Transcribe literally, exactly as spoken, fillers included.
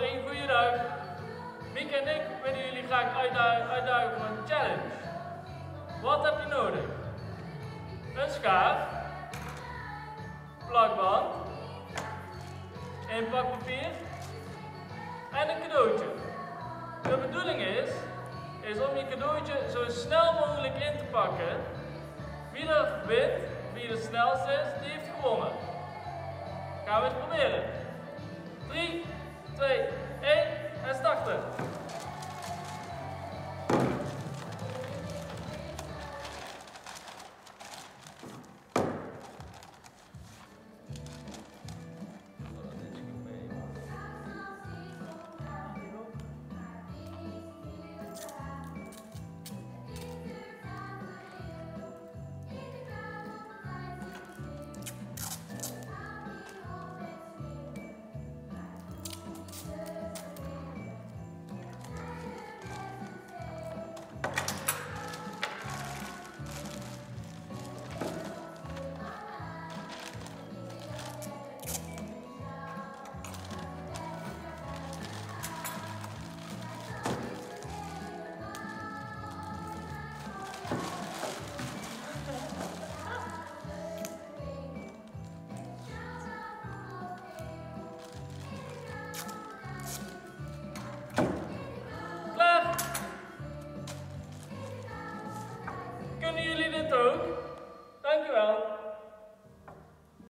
één goede duik. Mieke en ik willen jullie graag uitdagen, uitdagen voor een challenge. Wat heb je nodig? Een schaar, plakband, inpakpapier en een cadeautje. De bedoeling is, is om je cadeautje zo snel mogelijk in te pakken. Wie er wint, wie de snelste is, die heeft gewonnen. Gaan we eens proberen.